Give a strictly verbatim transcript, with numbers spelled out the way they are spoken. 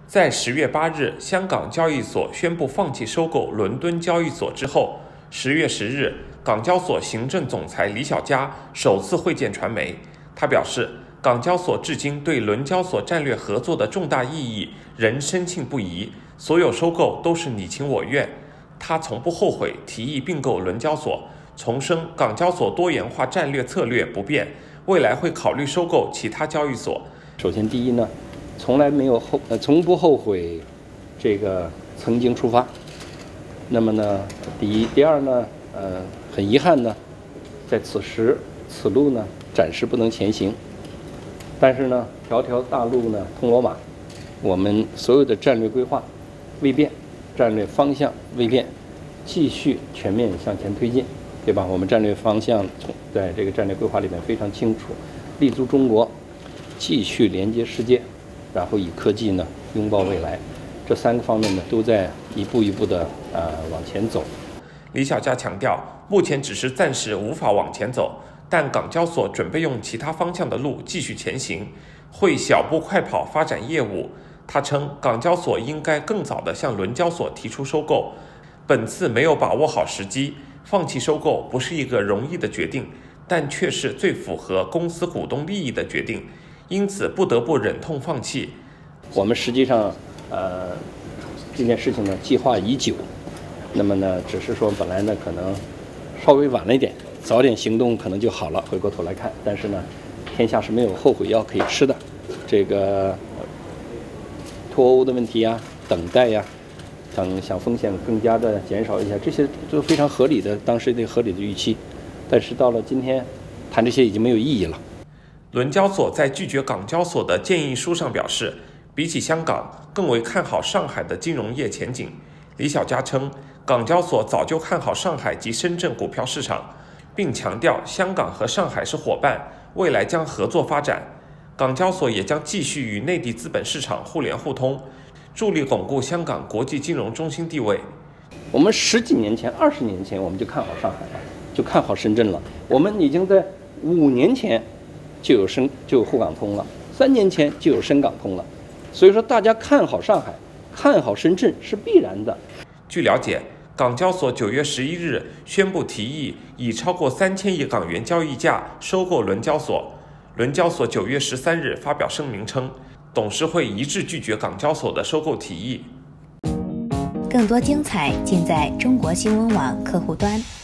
在十月八日，香港交易所宣布放弃收购伦敦交易所之后，十月十日，港交所行政总裁李小加首次会见传媒。他表示，港交所至今对伦交所战略合作的重大意义仍深信不疑，所有收购都是你情我愿。他从不后悔提议并购伦交所，重申港交所多元化战略策略不变，未来会考虑收购其他交易所。 首先，第一呢，从来没有后呃，从不后悔这个曾经出发。那么呢，第一，第二呢，呃，很遗憾呢，在此时此路呢，暂时不能前行。但是呢，条条大路呢通罗马，我们所有的战略规划未变，战略方向未变，继续全面向前推进，对吧？我们战略方向在这个战略规划里面非常清楚，立足中国，继续连接世界，然后以科技呢拥抱未来，这三个方面呢都在一步一步的呃往前走。 李小加强调，目前只是暂时无法往前走，但港交所准备用其他方向的路继续前行，会小步快跑发展业务。他称，港交所应该更早地向伦交所提出收购，本次没有把握好时机，放弃收购不是一个容易的决定，但却是最符合公司股东利益的决定，因此不得不忍痛放弃。 我们实际上，呃，这件事情呢计划已久，那么呢，只是说本来呢可能稍微晚了一点，早点行动可能就好了。回过头来看，但是呢，天下是没有后悔药可以吃的。这个脱欧的问题呀，等待呀，等想风险更加的减少一下，这些都非常合理的，当时的合理的预期。但是到了今天，谈这些已经没有意义了。 伦交所在拒绝港交所的建议书上表示，比起香港，更为看好上海的金融业前景。李小加称，港交所早就看好上海及深圳股票市场，并强调香港和上海是伙伴，未来将合作发展。港交所也将继续与内地资本市场互联互通，助力巩固香港国际金融中心地位。 我们十几年前、二十年前我们就看好上海了，就看好深圳了。我们已经在五年前就有深就有沪港通了，三年前就有深港通了。所以说，大家看好上海、看好深圳是必然的。 据了解，港交所九月十一日宣布提议以超过三千亿港元交易价收购伦交所。伦交所九月十三日发表声明称，董事会一致拒绝港交所的收购提议。 更多精彩尽在中国新闻网客户端。